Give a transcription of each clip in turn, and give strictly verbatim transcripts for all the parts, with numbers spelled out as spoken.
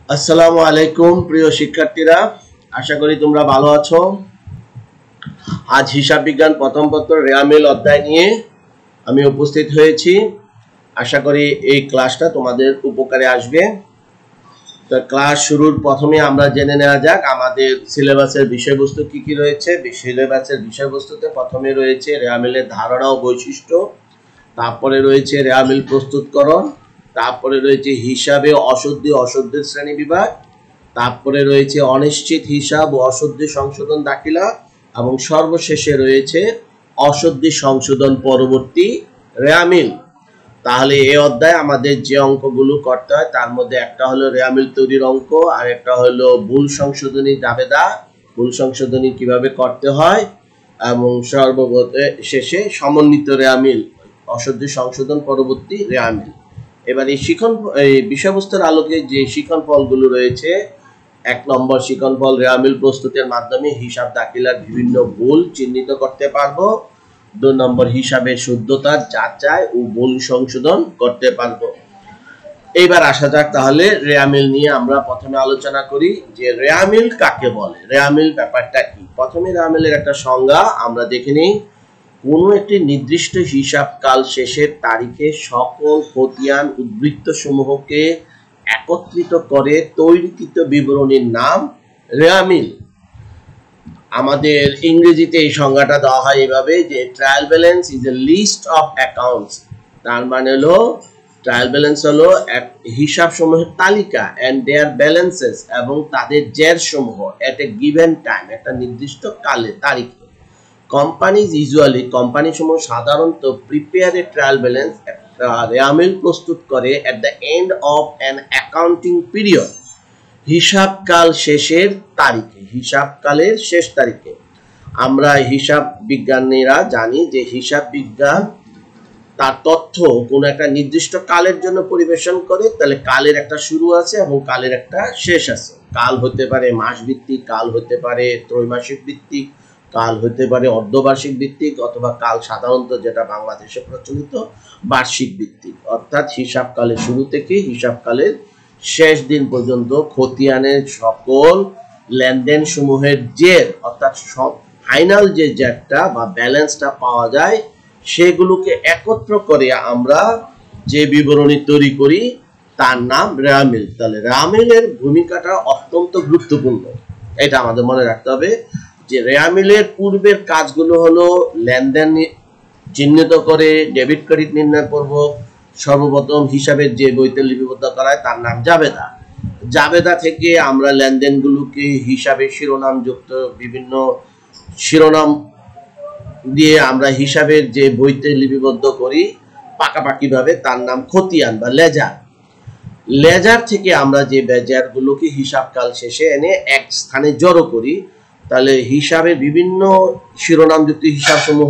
আসসালামু আলাইকুম প্রিয় শিক্ষার্থীরা, আশা করি তোমরা ভালো আছো। আজ হিসাব বিজ্ঞান প্রথম পত্র রেয়ামিল অধ্যায় নিয়ে আমি উপস্থিত হয়েছি। আশা করি এই ক্লাসটা তোমাদের উপকারে আসবে। তো ক্লাস শুরুর প্রথমে আমরা জেনে নেওয়া যাক আমাদের সিলেবাসের বিষয়বস্তু কি কি রয়েছে। সিলেবাসের বিষয়বস্তুতে প্রথমে রয়েছে রেয়ামিলের ধারণা ও বৈশিষ্ট্য, তারপরে রয়েছে রেয়ামিল প্রস্তুতকরণ, তারপরে রয়েছে হিসাবে অশুদ্ধি অশুদ্ধের শ্রেণী বিভাগ, তারপরে রয়েছে অনিশ্চিত হিসাব ও অশুদ্ধি সংশোধন দাখিলা, এবং সর্বশেষে রয়েছে অশুদ্ধি সংশোধন পরবর্তী রেয়ামিল। তাহলে এই অধ্যায়ে আমাদের যে অঙ্কগুলো করতে হয় তার মধ্যে একটা হলো রেয়ামিল তৈরির অঙ্ক, আর একটা হলো ভুল সংশোধনী জাবেদা, ভুল সংশোধনী কিভাবে করতে হয়, এবং সর্বশেষে সমন্বিত রেয়ামিল অশুদ্ধি সংশোধন পরবর্তী রেয়ামিল। এবার এই শিখন এই বিষয়বস্তুর আলোকে যে শিখন ফলগুলো রয়েছে, এক নম্বর শিখন ফল রেয়ামিল প্রস্তুতের মাধ্যমে হিসাব দাখিলার বিভিন্ন ভুল চিহ্নিত করতে পারবো। দুই নম্বর হিসাবের শুদ্ধতা যাচাই ও ভুল সংশোধন করতে পারবো। এইবার আসা যাক তাহলে রেয়ামিল নিয়ে আমরা প্রথমে আলোচনা করি যে রেয়ামিল কাকে বলে, রেয়ামিল ব্যাপারটা কি। প্রথমে রেয়ামিলের একটা সংজ্ঞা আমরা দেখে নিই। কোনো একটি নির্দিষ্ট হিসাব কাল শেষের তারিখে সকল খতিয়ান উদ্বৃত্ত সমূহকে একত্রিত করে তৈরিকৃত বিবরণীর নাম রেয়ামিল। আমাদের ইংরেজিতে এই সংজ্ঞাটা দেওয়া হয় এইভাবে যে trial balance is a list of accounts. তার মানে হলো ট্রায়াল ব্যালেন্স হলো এক হিসাব সমূহের তালিকা এন্ড দেয়ার ব্যালেন্সেস, এবং তাদের জের সমূহ এট এ গিভেন টাইম, একটা নির্দিষ্ট কালে তারিখে। কোম্পানিজ ইউজুয়ালি, কোম্পানি সমূহ সাধারণত প্রিপেয়ার এ ট্রায়াল ব্যালেন্স, একটা রেয়ামিল প্রস্তুত করে at the end of an accounting period, হিসাবকাল শেষের তারিখে, হিসাবকালের শেষ তারিখে। আমরা হিসাব বিজ্ঞানীরা জানি যে হিসাব বিজ্ঞান তার তথ্য কোন একটা নির্দিষ্ট কালের জন্য পরিবেশন করে, তাহলে কালের একটা শুরু আছে এবং কালের একটা শেষ আছে। কাল হতে পারে মাস ভিত্তিক, কাল হতে পারে ত্রৈমাসিক ভিত্তিক, কাল হতে পারে অর্ধবার্ষিক ভিত্তিক, অথবা কাল সাধারণত যেটা বাংলাদেশে প্রচলিত বার্ষিক ভিত্তিক। অর্থাৎ হিসাবকালের শুরু থেকে হিসাবকালের শেষ দিন পর্যন্ত খতিয়ানের সকল লেনদেন সমূহের জের, অর্থাৎ সব ফাইনাল যে জেরটা বা ব্যালেন্সটা পাওয়া যায়, সেগুলোকে একত্র করে আমরা যে বিবরণী তৈরি করি তার নাম রেয়ামিল। তাহলে রেয়ামিলের ভূমিকাটা অত্যন্ত গুরুত্বপূর্ণ, এটা আমাদের মনে রাখতে হবে যে রেয়ামিলের পূর্বের কাজগুলো হলো লেনদেন চিহ্নিত করে ডেবিট ক্রেডিট নির্ণয় করব। সর্বপ্রথম হিসাবের যে বইতে লিপিবদ্ধ করায় তার নাম জাবেদা। জাবেদা থেকে আমরা লেনদেনগুলোকে হিসাবের শিরোনাম যুক্ত বিভিন্ন শিরোনাম দিয়ে আমরা হিসাবের যে বইতে লিপিবদ্ধ করি পাকাপাকি ভাবে, তার নাম খতিয়ান বা লেজার। লেজার থেকে আমরা যে বেজারগুলোকে হিসাবকাল শেষে এনে এক স্থানে জড়ো করি, তাহলে হিসাবের বিভিন্ন শিরোনাম যুক্ত হিসাব সমূহ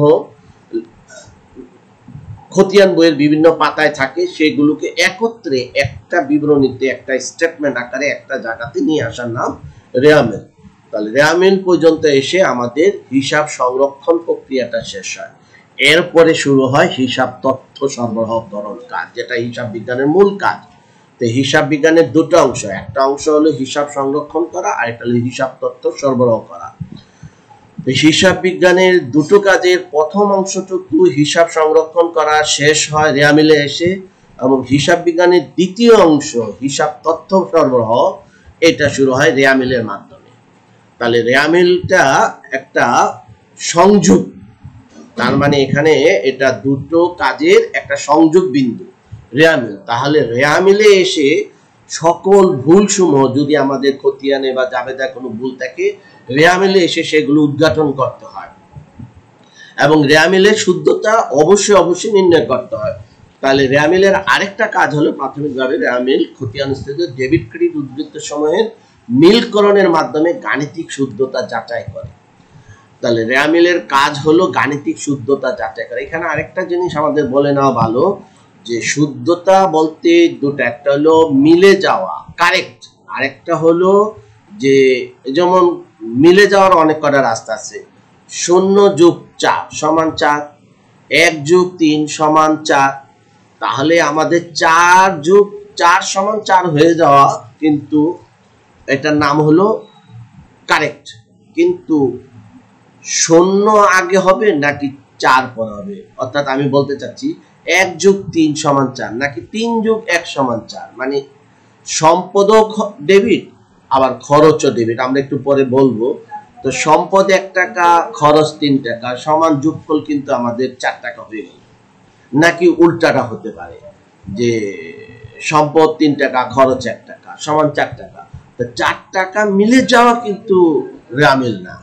খতিয়ান বইয়ের বিভিন্ন পাতায় থাকে, সেগুলোকে একত্রে একটা বিবরণীতে একটা স্টেটমেন্ট আকারে একটা জায়গাতে নিয়ে আসার নাম রেয়ামিল। তাহলে রেয়ামিল পর্যন্ত এসে আমাদের হিসাব সংরক্ষণ প্রক্রিয়াটা শেষ হয়। এরপরে শুরু হয় হিসাব তথ্য সরবরাহকরণ কাজ, যেটা হিসাব বিজ্ঞানের মূল কাজ। তো হিসাব বিজ্ঞানের দুটো অংশ, একটা অংশ হলো হিসাব সংরক্ষণ করা, আর একটা হলো হিসাব তথ্য সরবরাহ করা। হিসাব বিজ্ঞানের দুটো কাজের প্রথম অংশটুকু হিসাব সংরক্ষণ করা শেষ হয় রেয়ামিলে এসে, এবং হিসাব বিজ্ঞানের দ্বিতীয় অংশ হিসাব তথ্য সরবরাহ, এটা শুরু হয় রেয়ামিলের মাধ্যমে। তাহলে রেয়ামিলটা একটা সংযোগ, তার মানে এখানে এটা দুটো কাজের একটা সংযোগ বিন্দু রেয়ামিল। তাহলে রেয়ামিলে এসে সকল ভুল সমূহ, যদি আমাদের খতিয়ানে বা জাবেদা কোনো ভুল থাকে, রেয়ামিলে এসে সেগুলো উদ্ঘাটন করতে হয়, এবং রেয়ামিলের শুদ্ধতা অবশ্যই অবশ্যই নির্ণয় করতে হয়। তাহলে রেয়ামিলের আরেকটা কাজ হলো প্রাথমিকভাবে রেয়ামিল খতিয়ানস্থিত ডেবিট ক্রেডিট উদ্বৃত্ত সমূহের মিলকরণের মাধ্যমে গাণিতিক শুদ্ধতা যাচাই করে। তাহলে রেয়ামিলের কাজ হলো গাণিতিক শুদ্ধতা যাচাই করে। এখানে আরেকটা জিনিস আমাদের বলে নেওয়া ভালো যে শুদ্ধতা বলতে দুটো, একটা হলো মিলে যাওয়া কারেক্ট, আরেকটা হলো যে যেমন মিলে যাওয়ার অনেক কটা রাস্তা আছে। শূন্য যোগ চার সমান চার, এক যোগ তিন সমান চার, তাহলে আমাদের চার যোগ চার সমান চার হয়ে যাওয়া কিন্তু এটার নাম হলো কারেক্ট, কিন্তু শূন্য আগে হবে নাকি চার পর হবে, অর্থাৎ আমি বলতে চাচ্ছি এক যোগ তিন সমান চার নাকি তিন যোগ এক সমান চার, মানে সম্পদও ডেবিট আবার খরচও ডেবিট, আমরা একটু পরে বলবো। তো সম্পদ এক টাকা খরচ তিন টাকা সমান যোগফল কিন্তু আমাদের চার টাকা হয়ে গেল, নাকি উল্টাটা হতে পারে যে সম্পদ তিন টাকা খরচ এক টাকা সমান চার টাকা, তো চার টাকা মিলে যাওয়া কিন্তু রেয়ামিল না,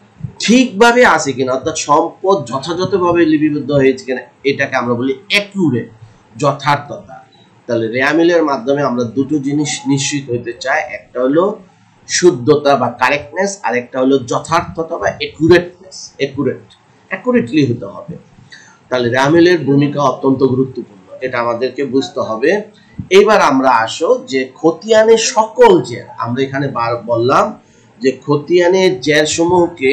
ঠিকভাবে আছে কিনা, অর্থাৎ সম্পদ যথাযথভাবে লিপিবদ্ধ হয়েছে কিনা, এটাকে আমরা বলি অ্যাকুরেট, যথার্থতা। তাহলে রেয়ামিলের মাধ্যমে আমরা দুটো জিনিস নিশ্চিত হতে চাই, একটা হলো শুদ্ধতা বা কারেক্টনেস, আর একটা হলো যথার্থতা বা অ্যাকুরেটনেস, অ্যাকুরেট অ্যাকুরেটলি হতে হবে। তাহলে রেয়ামিলের ভূমিকা অত্যন্ত গুরুত্বপূর্ণ, এটা আমাদেরকে বুঝতে হবে। এইবার আমরা আসো যে খতিয়ানের সকল জের, আমরা এখানে বার বললাম যে খতিয়ানের জের সমূহকে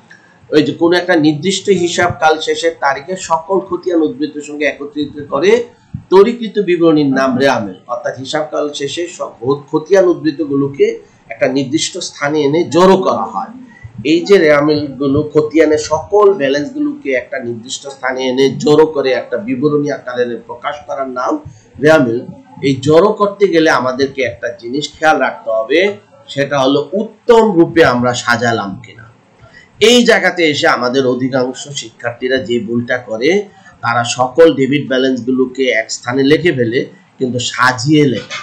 ওই যে কোনো একটা নির্দিষ্ট হিসাব কাল শেষের তারিখে সকল খতিয়ান উদ্বৃত্তের সঙ্গে একত্রিত করে তরিকৃত বিবরণীর নাম রেয়ামিল, অর্থাৎ হিসাব কাল শেষে সব খতিয়ান উদ্বৃত্তগুলোকে একটা নির্দিষ্ট স্থানে এনে জড়ো করা হয়। এই যে রেয়ামিল গুলো খতিয়ানের সকল ব্যালেন্স গুলোকে একটা নির্দিষ্ট স্থানে এনে জড়ো করে একটা বিবরণী আকারে প্রকাশ করার নাম রেয়ামিল। এই জড়ো করতে গেলে আমাদেরকে একটা জিনিস খেয়াল রাখতে হবে, সেটা হলো উত্তম রূপে আমরা সাজালাম কিনা। এই জায়গাতে এসে আমাদের অধিকাংশ শিক্ষার্থীরা যে ভুলটা করে, তারা সকল ডেবিট ব্যালেন্স গুলোকে এক স্থানে লিখে ফেলে কিন্তু সাজিয়ে লেখে,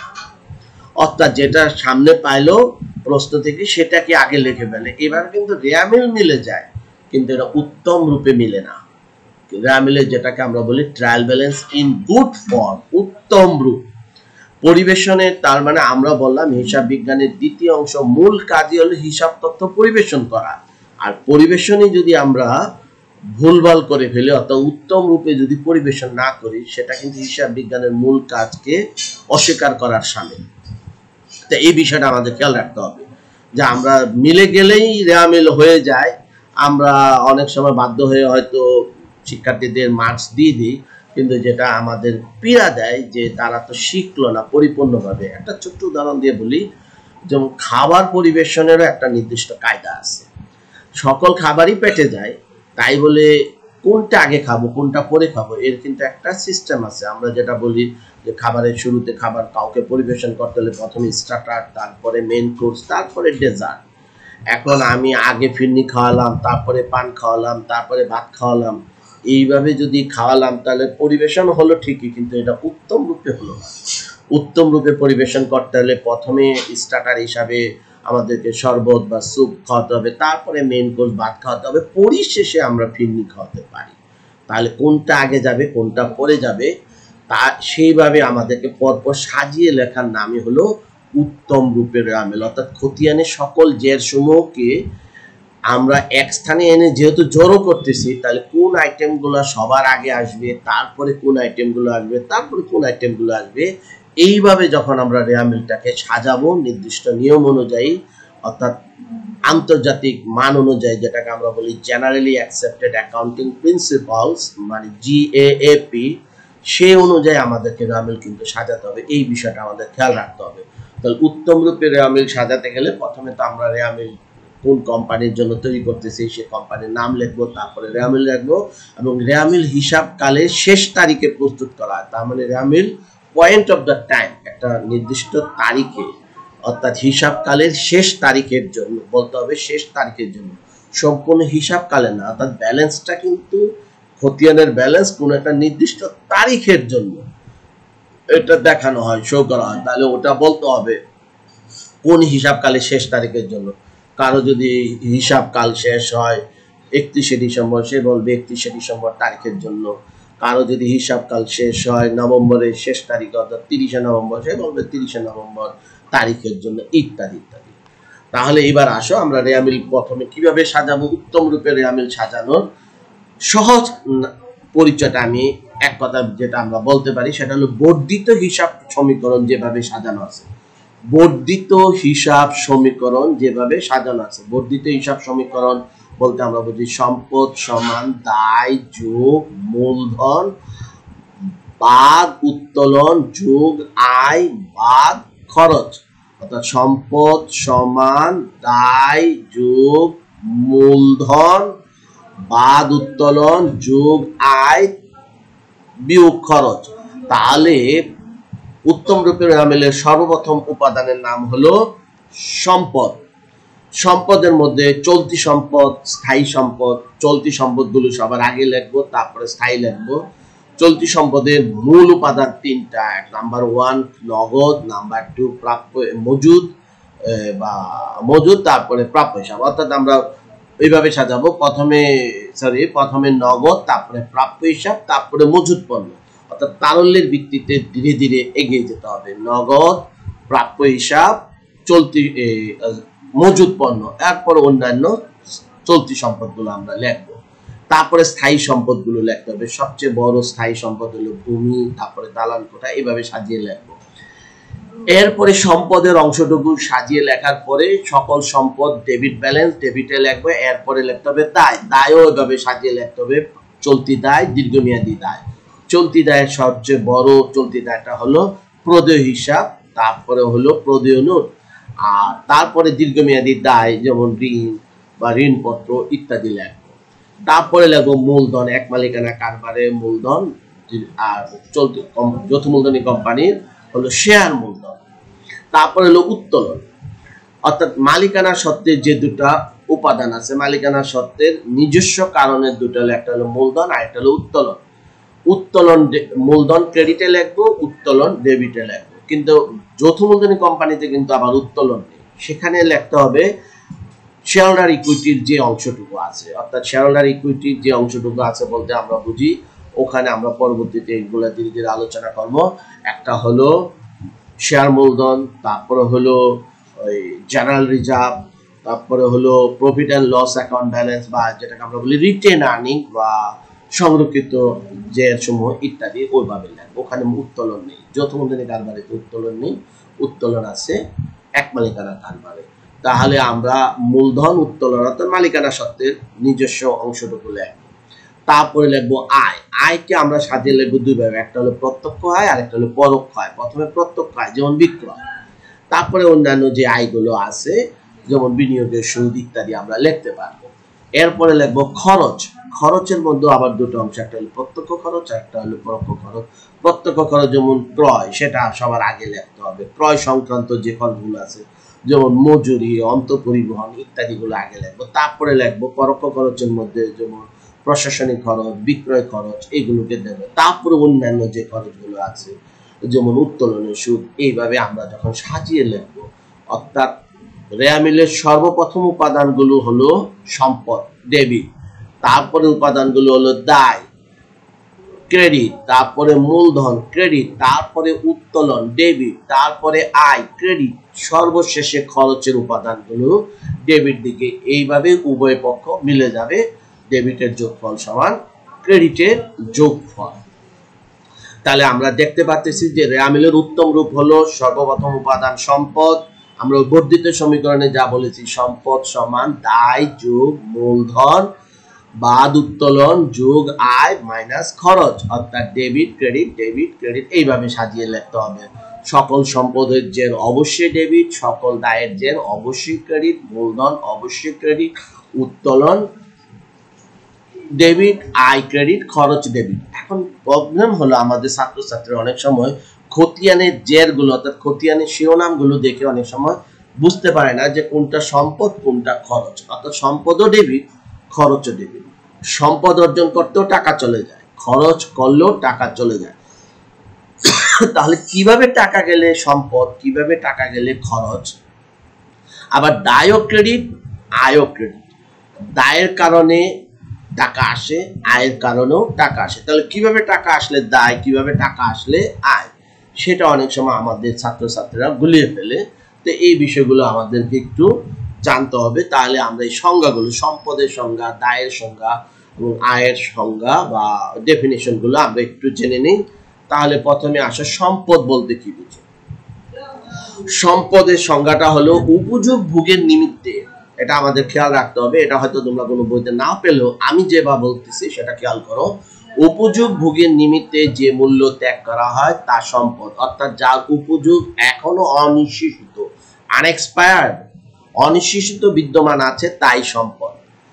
অর্থাৎ যেটা সামনে পাইলো প্রশ্ন থেকে সেটাকে আগে লিখে ফেলে। এবার কিন্তু রেয়ামিল মিলে যায়, কিন্তু এটা উত্তম রূপে মিলে না। রেয়ামিলের যেটাকে আমরা বলি trial balance in good form, উত্তম রূপ পরিবেশনের, তার মানে আমরা বললাম হিসাব বিজ্ঞানের দ্বিতীয় অংশ মূল কাজই হলো হিসাব তথ্য পরিবেশন করা, আর পরিবেশনে যদি আমরা ভুলভাল করে ফেলি অর্থাৎ উত্তম রূপে যদি পরিবেশন না করি, সেটা কিন্তু হিসাব বিজ্ঞানের মূল কাজকে অস্বীকার করার শামিল। তো এই বিষয়টা আমাদের খেয়াল রাখতে হবে যে আমরা মিলে গেলেই রেয়ামিল হয়ে যায়, আমরা অনেক সময় বাধ্য হয়ে হয়তো শিক্ষার্থীদের মার্কস দিয়ে দিই, কিন্তু যেটা আমাদের পীড়া দেয় যে তারা তো শিখলো না পরিপূর্ণভাবে। একটা ছোট্ট উদাহরণ দিয়ে বলি, যেমন খাবার পরিবেশনেরও একটা নির্দিষ্ট কায়দা আছে, সকল খাবারই পেটে যায়, তাই বলে কোনটা আগে খাবো কোনটা পরে খাবো এর কিন্তু একটা সিস্টেম আছে। আমরা যেটা বলি যে খাবারের শুরুতে খাবার কাউকে পরিবেশন করতে হলে প্রথমে স্টার্টার, তারপরে মেইন কোর্স, তারপরে ডেজার্ট। এখন আমি আগে ফিরনি খাওয়ালাম, তারপরে পান খাওয়ালাম, তারপরে ভাত খাওয়ালাম, এইভাবে যদি খাওয়ালাম তাহলে পরিবেশন হলো ঠিকই, কিন্তু এটা উত্তম রূপে হলো না। উত্তম রূপে পরিবেশন করতে হলে প্রথমে স্টার্টার হিসাবে আমাদেরকে শরবত বা স্যুপ খাওয়াতে হবে, তারপরে মেইন কোর্স ভাত খাওয়াতে হবে, পরিশেষে আমরা ফিরনি খাওয়াতে পারি। তাহলে কোনটা আগে যাবে কোনটা পরে যাবে তা সেইভাবে আমাদেরকে পরপর সাজিয়ে লেখার নামই হলো উত্তম রূপের রেয়ামিল। অর্থাৎ খতিয়ানের সকল জের সমূহকে আমরা এক স্থানে এনে যেহেতু জড়ো করতেছি, তাহলে কোন আইটেমগুলো সবার আগে আসবে, তারপরে কোন আইটেমগুলো আসবে, তারপরে কোন আইটেমগুলো আসবে, এইভাবে যখন আমরা রেয়ামিলটাকে সাজাবো নির্দিষ্ট নিয়ম অনুযায়ী, অর্থাৎ আন্তর্জাতিক মান অনুযায়ী, যেটাকে আমরা বলি জেনারেলি অ্যাকসেপ্টেড অ্যাকাউন্টিং প্রিন্সিপালস মানে জি এ এ পি, সেই অনুযায়ী আমাদেরকে রেয়ামিল কিন্তু সাজাতে হবে। এই বিষয়টা আমাদের খেয়াল রাখতে হবে। তাহলে উত্তম রূপে রেয়ামিল সাজাতে গেলে প্রথমে তো আমরা রেয়ামিল কোন কোম্পানির জন্য তৈরি করতেছি সে কোম্পানির নাম লিখবো, তারপরে রেয়ামিল রাখবো, এবং রেয়ামিল হিসাব কালের শেষ তারিখে প্রস্তুত করা হয়। তার মানে রেয়ামিল পয়েন্ট অফ দ্য টাইম, একটা নির্দিষ্ট তারিখে, অর্থাৎ হিসাব কালের শেষ তারিখের জন্য বলতে হবে, শেষ তারিখের জন্য, সম্পূর্ণ হিসাব কালে না। অর্থাৎ ব্যালেন্সটা কিন্তু খতিয়ানের ব্যালেন্স কোন একটা নির্দিষ্ট তারিখের জন্য এটা দেখানো হয়, শো করা হয়, তাহলে ওটা বলতে হবে কোন হিসাব কালের শেষ তারিখের জন্য। কারো যদি হিসাব কাল শেষ হয় একত্রিশে ডিসেম্বর, সে বলবে একত্রিশে ডিসেম্বর তারিখের জন্য। কারো যদি হিসাব কাল শেষ হয় নভেম্বরের শেষ তারিখ অর্থাৎ তিরিশে নভেম্বর, সে বলবে তিরিশে নভেম্বর তারিখের জন্য, ইত্যাদি ইত্যাদি। তাহলে এবার আসো আমরা রেয়ামিল প্রথমে কিভাবে সাজাবো। উত্তম রূপে রেয়ামিল সাজানোর সহজ পরিচয়টা আমি এক কথা যেটা আমরা বলতে পারি সেটা হলো বর্ধিত হিসাব সমীকরণ যেভাবে সাজানো আছে। বর্ধিত হিসাব সমীকরণ যেভাবে সাজানো আছে বর্ধিত হিসাব সমীকরণ বলতে আমরা বুঝি সম্পদ সমান দায় যোগ মূলধন বাদ উত্তোলন যোগ আয় বাদ খরচ, অর্থাৎ সম্পদ সমান দায় যোগ মূলধন বাদ উত্তোলন যোগ আয় বিয়োগ খরচ। তাহলে উত্তম রূপে রেওয়া মিলের সর্বপ্রথম উপাদানের নাম হলো সম্পদ। সম্পদের মধ্যে চলতি সম্পদ, স্থায়ী সম্পদ। চলতি সম্পদগুলো সবার আগে লিখবো, তারপরে স্থায়ী লিখবো। চলতি সম্পদের মূল উপাদান তিনটা। নাম্বার ওয়ান নগদ, নাম্বার টু প্রাপ্য মজুদ বা মজুদ, তারপরে প্রাপ্য হিসাব। অর্থাৎ আমরা এইভাবে সাজাবো, প্রথমে সরি প্রথমে নগদ, তারপরে প্রাপ্য হিসাব, তারপরে মজুদ পণ্য। অর্থাৎ তারল্যের ভিত্তিতে ধীরে ধীরে এগিয়ে যেতে হবে। নগদ, প্রাপ্য হিসাব, চলতি মজুদ পণ্য, এরপর অন্যান্য চলতি সম্পদগুলো আমরা লিখবো। তারপরে স্থায়ী সম্পদগুলো লিখতে হবে। সবচেয়ে বড় স্থায়ী সম্পদ হলো ভূমি, তারপরে দালান কোঠা, এইভাবে সাজিয়ে লিখবো। এরপরে সম্পদের অংশটুকু সাজিয়ে লেখার পরে সকল সম্পদ ডেবিট ব্যালেন্স ডেবিটে লিখবো। এরপরে লিখতে হবে দায়, দায়ও এভাবে সাজিয়ে লিখতে হবে। চলতি দায়, দীর্ঘমেয়াদী দায়। চলতি দায়ের সবচেয়ে বড় চলতি দায়টা হলো প্রদেয় হিসাব, তারপরে হলো প্রদেয় নোট, আর তারপরে দীর্ঘমেয়াদী দায় যেমন ঋণ বা ঋণপত্র ইত্যাদি লিখবো। তারপরে লিখবো মূলধন, এক মালিকানা কারবারের মূলধন, আর চলতি যৌথ মূলধনী কোম্পানির হলো শেয়ার মূলধন। তারপরে হলো উত্তোলন, অর্থাৎ মালিকানা সত্ত্বের যে দুটা উপাদান আছে, মালিকানা সত্ত্বের নিজস্ব কারণের দুটো হলো, একটা হলো মূলধন আর একটা হলো উত্তোলন। উত্তোলন মূলধন ক্রেডিটে লিখবো, উত্তোলন ডেবিটে লিখবো। কিন্তু যৌথ মূলধনী কোম্পানিতে কিন্তু আবার উত্তোলন নেই, সেখানে লিখতে হবে শেয়ার হোল্ডার ইকুইটির যে অংশটুকু আছে। অর্থাৎ শেয়ার হোল্ডার ইকুইটির যে অংশটুকু আছে বলতে আমরা বুঝি, ওখানে আমরা পরবর্তীতে এগুলো ধীরে ধীরে আলোচনা করব। একটা হলো শেয়ার মূলধন, তারপরে হলো ওই জেনারেল রিজার্ভ, তারপরে হলো profit and loss account balance বা যেটাকে আমরা বলি রিটেন আর্নিং বা সংরক্ষিত যে সমূহ ইত্যাদি, ওইভাবে লিখবো। ওখানে উত্তোলন নেই, যৌথ মূলধনী কারবারিতে উত্তোলন নেই, উত্তোলন আছে এক মালিকানা কারবারে। তাহলে আমরা মূলধন, উত্তোলন অর্থাৎ মালিকানা সত্ত্বের নিজস্ব অংশটুকু লিখবো। তারপরে লিখবো আয়। আয়কে আমরা সাজিয়ে লিখবো দুই ভাবে, একটা হলো প্রত্যক্ষ আয় আর একটা হলো পরোক্ষ আয়। প্রথমে প্রত্যক্ষ আয় যেমন বিক্রয়, তারপরে অন্যান্য যে আয়গুলো আছে যেমন বিনিয়োগের সুদ ইত্যাদি আমরা লিখতে পারবো। এরপরে লিখবো খরচ। খরচের মধ্যে আবার দুটো অংশ, একটা হলো প্রত্যক্ষ খরচ আর একটা হলো পরোক্ষ খরচ। প্রত্যক্ষ খরচ যেমন ক্রয়, সেটা সবার আগে লিখতে হবে। ক্রয় সংক্রান্ত যে খরচগুলো আছে যেমন মজুরি, অন্তঃপরিবহন ইত্যাদিগুলো আগে লিখবো। তারপরে লিখবো পরোক্ষ খরচের মধ্যে যেমন প্রশাসনিক খরচ, বিক্রয় খরচ, এগুলোকে দেবে। তারপরে অন্যান্য যে খরচগুলো আছে যেমন উত্তোলনের সুদ, এইভাবে আমরা যখন সাজিয়ে লিখবো, অর্থাৎ রেওয়া মিলের সর্বপ্রথম উপাদানগুলো হলো সম্পদ ডেবিট, তারপরে উপাদানগুলো হলো দায় ক্রেডিট, তারপরে মূলধন ক্রেডিট, তারপরে উত্তোলন ডেবিট, তারপরে আয় ক্রেডিট, সর্বশেষে খরচের উপাদানগুলো ডেবিট দিকে। এইভাবে উভয় পক্ষ মিলে যাবে, ডেবিটের যোগফল সমান ক্রেডিটের যোগফল। তাহলে আমরা দেখতে পাচ্ছি যে রেওয়া মিলের উত্তম রূপ হলো সর্বপ্রথম উপাদান সম্পদ। আমরা বর্ধিত সমীকরণে যা বলেছি, সম্পদ সমান দায় যোগ মূলধন বাদ উত্তোলন যোগ আয় মাইনাস খরচ, অর্থাৎ ডেবিট ক্রেডিট ডেবিট ক্রেডিট, এইভাবে সাজিয়ে লিখতে হবে। সকল সম্পদের জের অবশ্যই ডেবিট, সকল দায়ের জের অবশ্যই ক্রেডিট, মূলধন অবশ্যই ক্রেডিট, উত্তোলন ডেবিট, আয় ক্রেডিট, খরচ ডেবিট। এখন প্রবলেম হলো আমাদের ছাত্রছাত্রীরা অনেক সময় খতিয়ানের জেরগুলো অর্থাৎ খতিয়ানের শিরোনামগুলো দেখে অনেক সময় বুঝতে পারে না যে কোনটা সম্পদ কোনটা খরচ। অর্থাৎ সম্পদও ডেবিট, খরচও ডেবিট। সম্পদ অর্জন করতেও টাকা চলে যায়, খরচ করলেও টাকা চলে যায়। তাহলে কিভাবে টাকা গেলে সম্পদ, কিভাবে টাকা গেলে খরচ? আবার দায়ও ক্রেডিট, আয়ও ক্রেডিট। দায়ের কারণে টাকা আসে, আয়ের কারণেও টাকা আসে। তাহলে কিভাবে টাকা আসলে দায়, কিভাবে টাকা আসলে আয়, সেটা অনেক সময় আমাদের ছাত্রছাত্রীরা গুলিয়ে ফেলে। তো এই বিষয়গুলো আমাদেরকে একটু জানতে হবে। তাহলে আমরা এই সংজ্ঞাগুলো, সম্পদের সংজ্ঞা, দায়ের সংজ্ঞা এবং আয়ের সংজ্ঞা বা ডেফিনিশন গুলো আমরা একটু জেনে নিই। তাহলে প্রথমে আসে সম্পদ বলতে কি বুঝি। সম্পদের সংজ্ঞাটা হলো উপযোগ ভোগের নিমিত্তে, এটা আমাদের খেয়াল রাখতে হবে। এটা হয়তো তোমরা কোনো বইতে না পেলেও আমি যেভাবে বলতেছি সেটা খেয়াল করো। উপযোগ ভোগের নিমিত্তে যে মূল্য ত্যাগ করা হয় তা সম্পদ, অর্থাৎ যার উপযোগ এখনো অনিশ্চিত, আনএক্সপায়ার্ড অনিশ্চিত বিদ্যমান আছে তাই সম্পদ।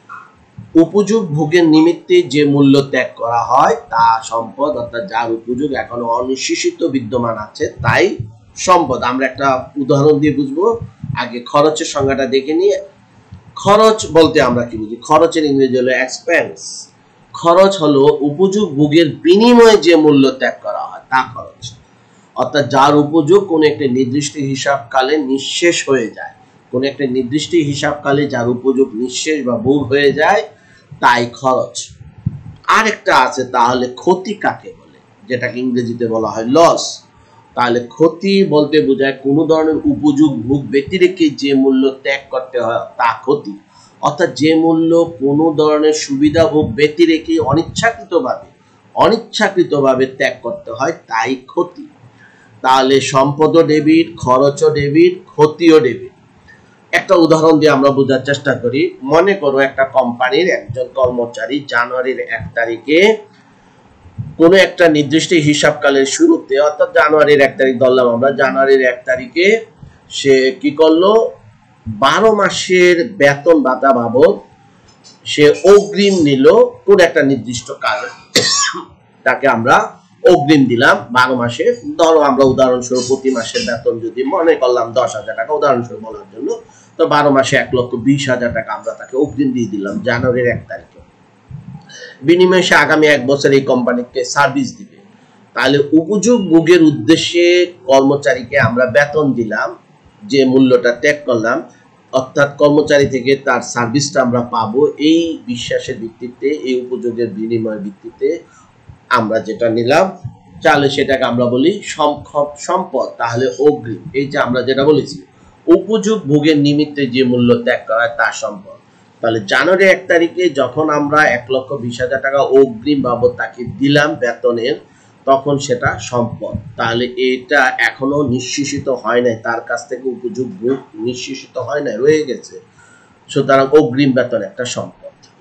উপযোগ ভোগের নিমিত্তে যে মূল্য ত্যাগ করা হয় তা সম্পদ, অর্থাৎ যার উপযোগ এখনো অনিশ্চিত বিদ্যমান আছে তাই সম্পদ। আমরা একটা উদাহরণ দিয়ে বুঝবো। আগে খরচের সংজ্ঞাটা দেখে নিয়ে, খরচ বলতে আমরা কি বুঝি? খরচের ইংরেজি হলো এক্সপেন্স। খরচ হলো উপযোগ ভোগের বিনিময়ে যে মূল্য ত্যাগ করা হয় তা খরচ, অর্থাৎ যার উপযোগ কোন একটা নির্দিষ্ট হিসাবকালে নিঃশেষ হয়ে যায়, কোন একটা নির্দিষ্ট হিসাবকালে যার উপযোগ নিঃশেষ বা ভোগ হয়ে যায় তাই খরচ। আরেকটা আছে, তাহলে ক্ষতি কাকে বলে? যেটাকে ইংরেজিতে বলা হয় লস। তাহলে ক্ষতি বলতে বোঝায় কোন ধরনের উপযোগ ভোগ ব্যতিরেকে যে মূল্য ত্যাগ করতে হয় তা ক্ষতি, অর্থাৎ যে মূল্য কোন ধরনের সুবিধা ভোগ ব্যতিরেকে অনিচ্ছাকৃতভাবে অনিচ্ছাকৃতভাবে ত্যাগ করতে হয় তাই ক্ষতি। তাহলে সম্পদও ডেবিট, খরচও ডেবিট, ক্ষতিও ডেবিট। একটা উদাহরণ দিয়ে আমরা বোঝার চেষ্টা করি। মনে করো একটা কোম্পানির একজন কর্মচারী জানুয়ারির এক তারিখে কোন একটা নির্দিষ্ট হিসাবকালের শুরুতে, অর্থাৎ জানুয়ারির এক তারিখ ধরলাম আমরা, জানুয়ারির এক তারিখে সে কি করলো, বারো মাসের বেতন ভাতা বাবদ সে অগ্রিম নিল কোন একটা নির্দিষ্ট কারণে, তাকে আমরা অগ্রিম দিলাম বারো মাসে। ধরো আমরা উদাহরণস্বরূপ প্রতি মাসের বেতন যদি মনে করলাম দশ হাজার টাকা, উদাহরণস্বরূপ বলার জন্য, তো বারো মাসে এক লক্ষ বিশ হাজার টাকা আমরা তাকে অগ্রিম দিয়ে দিলাম জানুয়ারির এক তারিখে। বিনিময়ে সে আগামী এক বছর এই কোম্পানিকে সার্ভিস দিবে। তাহলে উপযোগ ভোগের উদ্দেশ্যে কর্মচারীকে আমরা বেতন দিলাম, যে মূল্যটা ত্যাগ করলাম, অর্থাৎ কর্মচারী থেকে তার সার্ভিসটা আমরা পাবো এই বিশ্বাসের ভিত্তিতে, এই উপযোগের বিনিময়ের ভিত্তিতে আমরা যেটা নিলাম, তাহলে সেটাকে আমরা বলি সম্পদ। তাহলে অগ্রিম, এই যে আমরা যেটা বলেছি উপযোগ ভোগের নিমিত্তে যে মূল্য ত্যাগ করা হয় তা সম্পদ। তাহলে জানুয়ারি এক তারিখে যখন আমরা এক লক্ষ বিশ হাজার টাকা অগ্রিম বাবদ তাকে দিলাম বেতনের, তখন সেটা সম্পদ। তাহলে এটা এখনো নিশ্চিত হয় নাই, তার কাছ থেকে উপযোগ ভোগ নিশ্চিত হয় নাই, রয়ে গেছে, সুতরাং অগ্রিম বেতন একটা সম্পদ।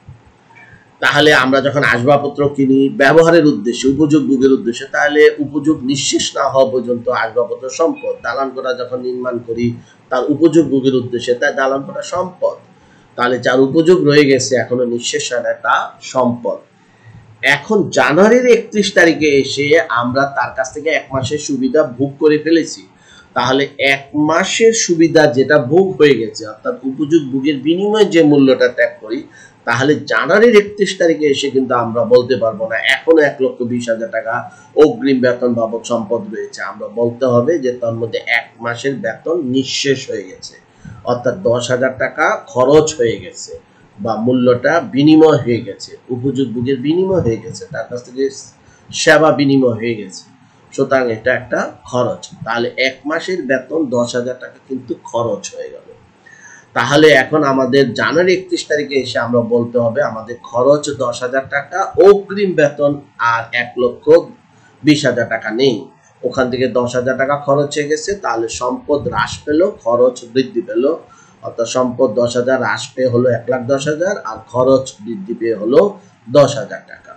তাহলে আমরা যখন আসবাবপত্র কিনি ব্যবহারের উদ্দেশ্যে, উপযোগ ভোগের উদ্দেশ্যে, তাহলে উপযোগ নিঃশেষ না হওয়া পর্যন্ত আসবাবপত্র সম্পদ। দালান কোঠা যখন নির্মাণ করি তার উপযোগ ভোগের উদ্দেশ্যে, তাই দালান কোঠা সম্পদ। তাহলে যার উপযোগ রয়ে গেছে এখনো নিঃশেষ হয় না, তা সম্পদ। এখন জানুয়ারির একত্রিশ তারিখে এসে আমরা তার কাছ থেকে এক মাসের সুবিধা ভোগ করে ফেলেছি, তাহলে এক মাসের সুবিধা যেটা ভোগ হয়ে গেছে, অর্থাৎ উপযোগ ভোগের বিনিময়ে যে মূল্যটা ত্যাগ করি, তাহলে জানুয়ারির একত্রিশ তারিখে এসে কিন্তু আমরা বলতে পারবো না এখনো এক লক্ষ বিশ হাজার টাকা অগ্রিম বেতন বাবদ সম্পদ রয়েছে। আমরা বলতে হবে যে তার মধ্যে এক মাসের বেতন নিঃশেষ হয়ে গেছে, অর্থাৎ দশ হাজার টাকা খরচ হয়ে গেছে বা মূল্যটা বিনিময় হয়ে গেছে, উপযোগ ভোগের বিনিময় হয়ে গেছে, তার কাছ থেকে সেবা বিনিময় হয়ে গেছে, সুতরাং এটা একটা খরচ। তাহলে এক মাসের বেতন দশ হাজার টাকা কিন্তু খরচ হয়ে গেল। তাহলে এখন আমাদের জানুয়ারি একত্রিশ তারিখে এসে আমরা বলতে হবে আমাদের খরচ দশ হাজার টাকা, অগ্রিম বেতন আর এক লক্ষ বিশ হাজার টাকা নেই, ওখান থেকে দশ হাজার টাকা খরচ হয়ে গেছে। তাহলে সম্পদ হ্রাস পেল, খরচ বৃদ্ধি পেল, অর্থাৎ সম্পদ দশ হাজার হ্রাস পেয়ে হলো এক লাখ দশ হাজার, আর খরচ বৃদ্ধি পেয়ে হলো দশ হাজার টাকা।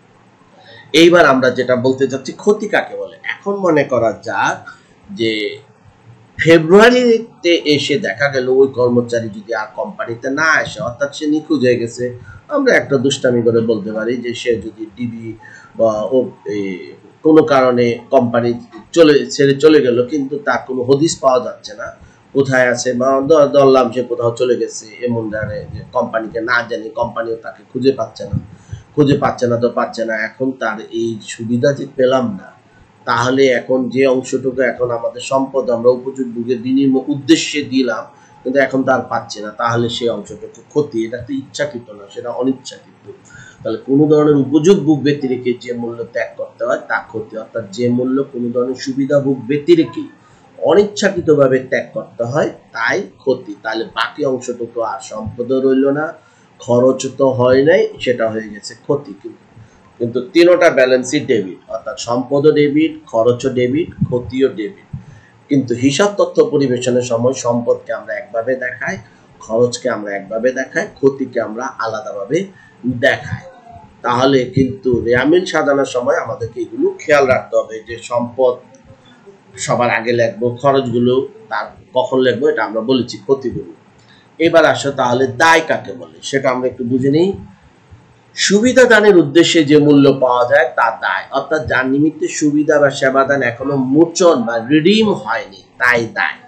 এইবার আমরা যেটা বলতে চাচ্ছি ক্ষতি কাকে বলে। এখন মনে করা যাক যে ফেব্রুয়ারিতে এসে দেখা গেল ওই কর্মচারী যদি আর কোম্পানিতে না আসে, অর্থাৎ সে নিখোঁজ হয়ে গেছে, আমরা একটা দুষ্টামি করে বলতে পারি যে সে যদি ডিবি বা কোনো কারণে কোম্পানি চলে ছেড়ে চলে গেল, কিন্তু তার কোনো হদিস পাওয়া যাচ্ছে না, কোথায় আছে, বা ধরলাম সে কোথাও চলে গেছে, এমন জানে যে কোম্পানিকে না জানি, কোম্পানিও তাকে খুঁজে পাচ্ছে না, খুঁজে পাচ্ছে না তো পাচ্ছে না, এখন তার এই সুবিধা যে পেলাম না, তাহলে এখন যে অংশটুকু এখন আমাদের সম্পদ আমরা উপযোগ ভোগের বিনিময় উদ্দেশ্যে দিলাম, কিন্তু এখন তার পাচ্ছে না, তাহলে সেই অংশটুকু ক্ষতি। এটা তো ইচ্ছাকৃত না, সেটা অনিচ্ছাকৃত। তাহলে কোনো ধরনের উপযোগ ভোগ ব্যতিরেকে যে মূল্য ত্যাগ করতে হয় তা ক্ষতি, অর্থাৎ যে মূল্য কোনো ধরনের সুবিধা ভোগ ব্যতিরেকে অনিচ্ছাকৃতভাবে ত্যাগ করতে হয় তাই ক্ষতি। তাহলে বাকি অংশটুকু আর সম্পদও রইল না, খরচ তো হয় নাই, সেটা হয়ে গেছে ক্ষতি। কিন্তু তিনোটা ব্যালেন্সই ডেবিট, অর্থাৎ সম্পদও ডেবিট, খরচও ডেবিট, ক্ষতিও ডেবিট। কিন্তু হিসাব তথ্য পরিবেশনের সময় সম্পদকে আমরা একভাবে দেখাই, খরচকে আমরা একভাবে দেখাই, ক্ষতিকে আমরা আলাদাভাবে দেখাই। তাহলে কিন্তু রেয়ামিল সাজানোর সময় আমাদেরকে এগুলো খেয়াল রাখতে হবে যে সম্পদ সবার আগে লিখবো, খরচগুলো তার কখন লিখবো এটা আমরা বলেছি, ক্ষতিগুলো। এবার আসো তাহলে দায় কাকে বলে সেটা আমরা একটু বুঝে নিই। সুবিধা দানের উদ্দেশ্যে যে মূল্য পাওয়া যায় তা দায়, অর্থাৎ যার নিমিত্তে সুবিধা বা সেবা দান এখনো মোচন বা রিডিম হয়নি তাই দায়।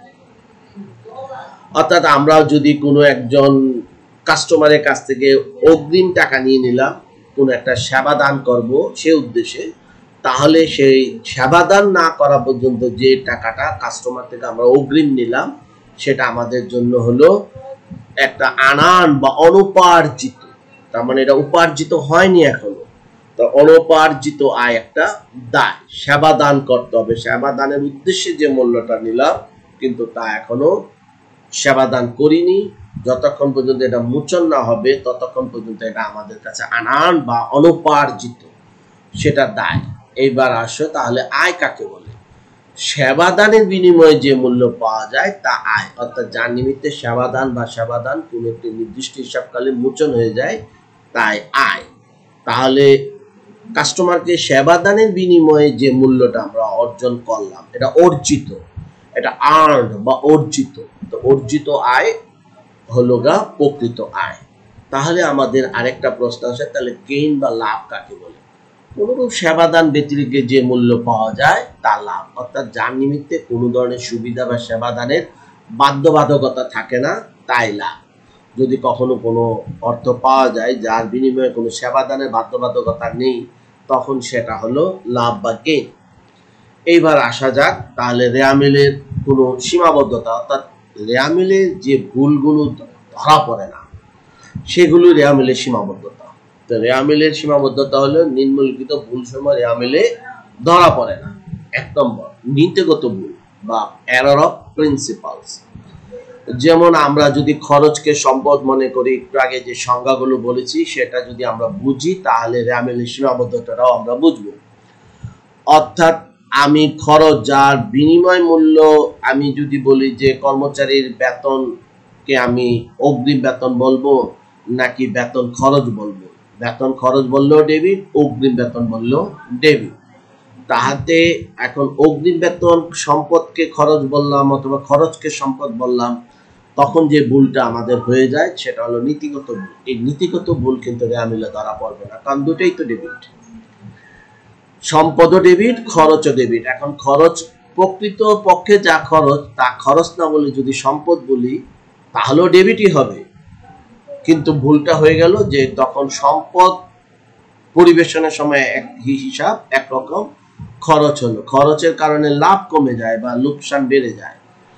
অর্থাৎ আমরা যদি কোনো একজন কাস্টমারের কাছ থেকে অগ্রিম টাকা নিয়ে নিলাম কোন একটা সেবা দান করব সে উদ্দেশ্যে, তাহলে সেই সেবা দান না করা পর্যন্ত যে টাকাটা কাস্টমার থেকে আমরা অগ্রিম নিলাম সেটা আমাদের জন্য হলো একটা আনান বা অনুপার্জিত, তার মানে এটা উপার্জিত হয়নি এখনো, তো অনুপার্জিত আয় একটা দায়। সেবা দান করতে হবে, সেবা দানের উদ্দেশ্যে যে মূল্যটা নিলাম কিন্তু তা এখনো সেবা দান করিনি, যতক্ষণ পর্যন্ত এটা মোচন না হবে ততক্ষণ পর্যন্ত এটা আমাদের কাছে আনান বা অনুপার্জিত, সেটা দায়। এইবার আসো তাহলে আয় কাকে বলে। সেবা দানের বিনিময়ে যে মূল্য পাওয়া যায় তা আয়, অর্থাৎ যার নিমিত্তে সেবা দান বা সেবা দান কোন একটি নির্দিষ্ট হিসাবকালে মোচন হয়ে যায় তাই আয়। তাহলে কাস্টমারকে সেবা দানের বিনিময়ে যে মূল্যটা আমরা অর্জন করলাম এটা অর্জিত, এটা আর্নড বা অর্জিত। তো অর্জিত আয় হলো গা প্রকৃত আয়। তাহলে আমাদের আরেকটা প্রশ্ন আসে, তাহলে গেইন বা লাভ কাকে বলে। কোনরূপ সেবা দান ব্যতিরেকে যে মূল্য পাওয়া যায় তা লাভ, অর্থাৎ যার নিমিত্তে কোনো ধরনের সুবিধা বা সেবা দানের বাধ্যবাধকতা থাকে না তাই লাভ। যদি কখনো কোনো অর্থ পাওয়া যায় যার বিনিময়ে কোনো সেবা দানের বাধ্যবাধকতা নেই তখন সেটা হলো লাভ বা গেইন। এইবার আসা যাক তাহলে রেয়ামিলের কোনো সীমাবদ্ধতা, অর্থাৎ রেয়ামিলের যে ভুলগুলো ধরা পড়ে না সেগুলো রেয়ামিলের সীমাবদ্ধতা। তো রেয়ামিলের সীমাবদ্ধতা হলো নিম্নলিখিত ভুল সময় রেয়ামিলে ধরা পড়ে না। এক নম্বর নীতিগত ভুল বা এরর অফ প্রিন্সিপালস। যেমন আমরা যদি খরচকে সম্পদ মনে করি, একটু আগে যে সংজ্ঞাগুলো বলেছি সেটা যদি আমরা বুঝি তাহলে রেয়ামিলের সীমাবদ্ধতাটাও আমরা বুঝবো। অর্থাৎ আমি খরচ যার বিনিময় মূল্য, আমি যদি বলি যে কর্মচারীর বেতনকে আমি অগ্রিম বেতন বলবো নাকি বেতন খরচ বলবো, বেতন খরচ বললেও ডেবিট, অগ্রিম বেতন বললেও ডেবিট। তাহাতে এখন অগ্রিম বেতন সম্পদকে খরচ বললাম অথবা খরচকে সম্পদ বললাম, তখন যে ভুলটা আমাদের হয়ে যায় সেটা হলো নীতিগত ভুল। এই নীতিগত ভুল কিন্তু রেয়ামিলে ধরা পড়বে না, কারণ দুটোই তো ডেবিট, সম্পদও ডেবিট খরচও ডেবিট। এখন খরচ প্রকৃত পক্ষে যা খরচ তা খরচ না বলে যদি সম্পদ বলি তাহলেও ডেবিটই হবে, কিন্তু ভুলটা হয়ে গেল যে তখন সম্পদ পরিবেশনের সময় এক হিসাব একরকম, খরচ হলো খরচের কারণে লাভ কমে যায় বা লোকসান বেড়ে যায়,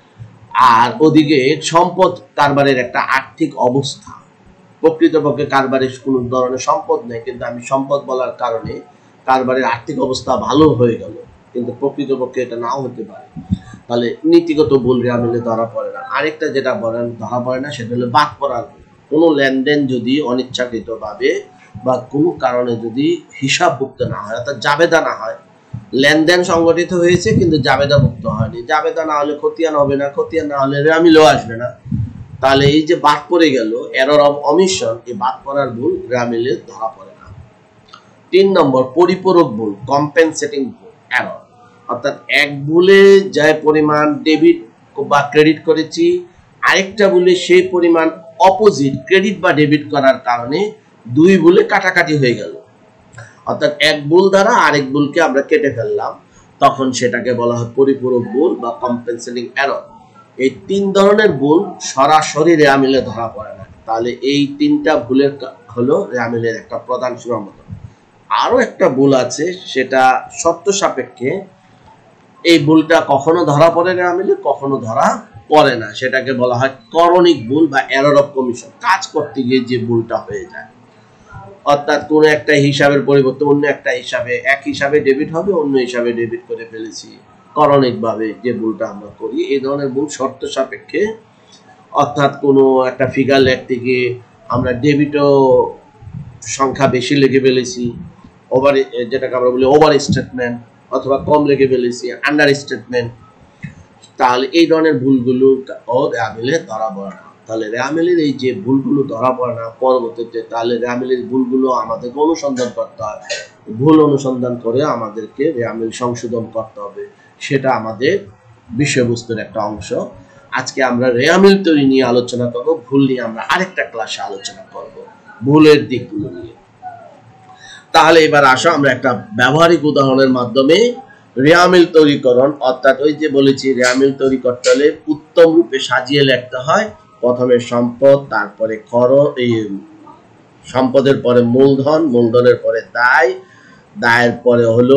আর ওদিকে সম্পদ কারবারের একটা আর্থিক অবস্থা। প্রকৃতপক্ষে কারবারের কোনো ধরনের সম্পদ নেই কিন্তু আমি সম্পদ বলার কারণে কারবারের আর্থিক অবস্থা ভালো হয়ে গেল, কিন্তু প্রকৃতপক্ষে এটা নাও হতে পারে। তাহলে নীতিগত ভুল রেয়ামিলে ধরা পড়ে না। আরেকটা যেটা বলেন ধরা পড়ে না সেটা হলো বাদ পড়ার ভুল। কোনো লেনদেন যদি অনিচ্ছাকৃতভাবে বা কোনো কারণে যদি হিসাবভুক্ত না হয়, অর্থাৎ জাবেদা না হয়, লেনদেন সংগঠিত হয়েছে কিন্তু জাবেদা মুক্ত হয়নি, জাবেদা না হলে খতিয়ান হবে না, খতিয়ান না হলে রেয়ামিলও আসবে না, তাহলে এই যে বাদ পড়ে গেল এরর অফ অমিশন, এই বাদ পড়ার ভুল রেয়ামিলে ধরা পড়ে না। তিন নম্বর পরিপূরক ভুল, কম্পেনসেটিং এরর, অর্থাৎ এক ভুলে যে পরিমাণ ডেবিট বা ক্রেডিট করেছি আরেকটা ভুলে সেই পরিমাণ অপোজিট ক্রেডিট বা ডেবিট করার কারণে দুই ভুলে কাটাকাটি হয়ে গেল, অর্থাৎ এক ভুল দ্বারা আরেক ভুলকে আমরা কেটে ফেললাম, তখন সেটাকে বলা হয় পরিপূরক ভুল বা কম্পেনসেটিং এরর। এই তিন ধরনের ভুল সরাসরি রেয়ামিলে ধরা পড়ে না, তাহলে এই তিনটা ভুলের হলো রেয়ামিলের একটা প্রধান সীমাবদ্ধতা। আরো একটা ভুল আছে সেটা শর্ত সাপেক্ষে, এই ভুলটা কখনো ধরা পড়ে রেয়ামিলে কখনো ধরা পড়ে না, সেটাকে বলা হয় করণিক ভুল বা এরর অফ কমিশন। কাজ করতে গিয়ে যে ভুলটা হয়ে যায়, অর্থাৎ কোন একটা হিসাবের পরিবর্তে অন্য একটা হিসাবে, এক হিসাবে ডেবিট হবে অন্য হিসাবে ডেবিট করে ফেলেছি, করণিক ভাবে যে ভুলটা আমরা করি, এই ধরনের ভুল শর্ত সাপেক্ষে। অর্থাৎ কোনো একটা ফিগার লিখতে গিয়ে আমরা ডেবিটও সংখ্যা বেশি লিখে ফেলেছি, ওভার যেটাকে আমরা বলি ওভার স্টেটমেন্ট, অথবা কম লিখে ফেলেছি আন্ডার স্টেটমেন্ট, তাহলে এই ধরনের ভুলগুলো রেয়ামিলে ধরা পড়ে না। তাহলে রেয়ামিলের এই যে ভুলগুলো ধরা পড়ে না পরবর্তীতে, তাহলে রেয়ামিলের ভুলগুলো আমাদেরকে অনুসন্ধান করতে হয়, ভুল অনুসন্ধান করে আমাদেরকে রেয়ামিল সংশোধন করতে হবে। সেটা আমাদের বিষয়বস্তুর একটা অংশ। আজকে আমরা রেয়ামিল তৈরি নিয়ে আলোচনা করব, ভুল নিয়ে আমরা আরেকটা ক্লাসে আলোচনা করব, ভুলের দিকগুলো নিয়ে। তাহলে এবার আসো আমরা একটা ব্যবহারিক উদাহরণের মাধ্যমে রেয়ামিল তৈরিকরণ, অর্থাৎ ওই যে বলেছি রেয়ামিল তৈরি করতে হলে উত্তম রূপে সাজিয়ে লিখতে হয়। প্রথমে সম্পদ, তারপরে খরচ, এই সম্পদের পরে মূলধন, মূলধনের পরে দায়, দায়ের পরে হলো